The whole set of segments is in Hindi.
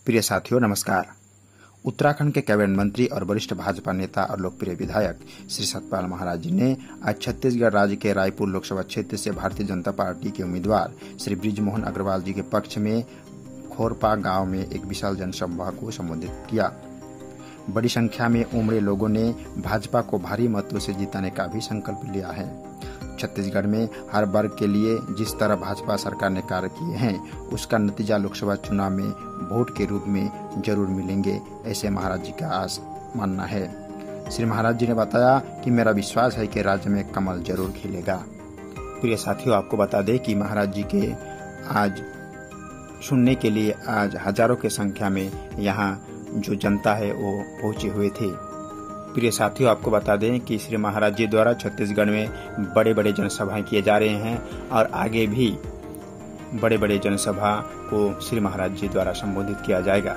प्रिय साथियों नमस्कार। उत्तराखंड के कैबिनेट मंत्री और वरिष्ठ भाजपा नेता और लोकप्रिय विधायक श्री सतपाल महाराज जी ने आज छत्तीसगढ़ राज्य के रायपुर लोकसभा क्षेत्र से भारतीय जनता पार्टी के उम्मीदवार श्री बृजमोहन अग्रवाल जी के पक्ष में खोरपा गांव में एक विशाल जनसभा को संबोधित किया। बड़ी संख्या में उमड़े लोगों ने भाजपा को भारी मतों से जिताने का भी संकल्प लिया है। छत्तीसगढ़ में हर वर्ग के लिए जिस तरह भाजपा सरकार ने कार्य किए हैं उसका नतीजा लोकसभा चुनाव में वोट के रूप में जरूर मिलेंगे, ऐसे महाराज जी का आस मानना है। श्री महाराज जी ने बताया कि मेरा विश्वास है कि राज्य में कमल जरूर खिलेगा। प्रिय साथियों, आपको बता दें कि महाराज जी के आज सुनने के लिए आज हजारों की संख्या में यहाँ जो जनता है वो पहुंचे हुए थे। प्रिय साथियों, आपको बता दें कि श्री महाराज जी द्वारा छत्तीसगढ़ में बड़े बड़े जनसभाएं किए जा रहे हैं और आगे भी बड़े बड़े जनसभा को श्री महाराज जी द्वारा संबोधित किया जाएगा।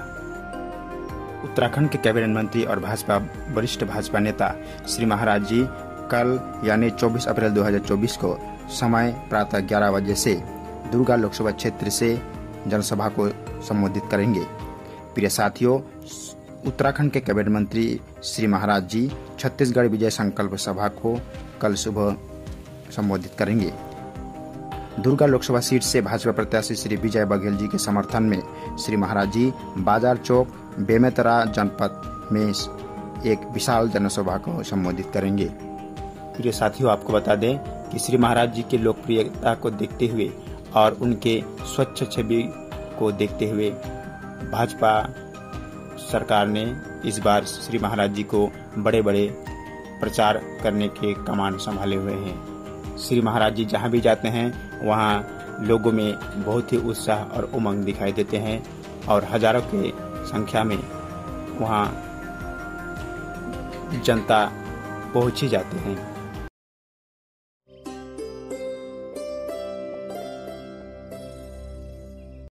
उत्तराखंड के कैबिनेट मंत्री और भाजपा वरिष्ठ भाजपा नेता श्री महाराज जी कल यानी 24 अप्रैल 2024 को समय प्रातः 11 बजे से दुर्गा लोकसभा क्षेत्र से जनसभा को संबोधित करेंगे। प्रिय साथियों, उत्तराखंड के कैबिनेट मंत्री श्री महाराज जी छत्तीसगढ़ विजय संकल्प सभा को कल सुबह संबोधित करेंगे। दुर्गा लोकसभा सीट से भाजपा प्रत्याशी श्री विजय बघेल जी के समर्थन में श्री महाराज जी बाजार चौक बेमेतरा जनपद में एक विशाल जनसभा को संबोधित करेंगे। प्रिय साथियों, आपको बता दें कि श्री महाराज जी की लोकप्रियता को देखते हुए और उनके स्वच्छ छवि को देखते हुए भाजपा सरकार ने इस बार श्री महाराज जी को बड़े बड़े प्रचार करने के कमान संभाले हुए हैं। श्री महाराज जी जहां भी जाते हैं वहां लोगों में बहुत ही उत्साह और उमंग दिखाई देते हैं और हजारों की संख्या में वहां जनता पहुंची जाते हैं।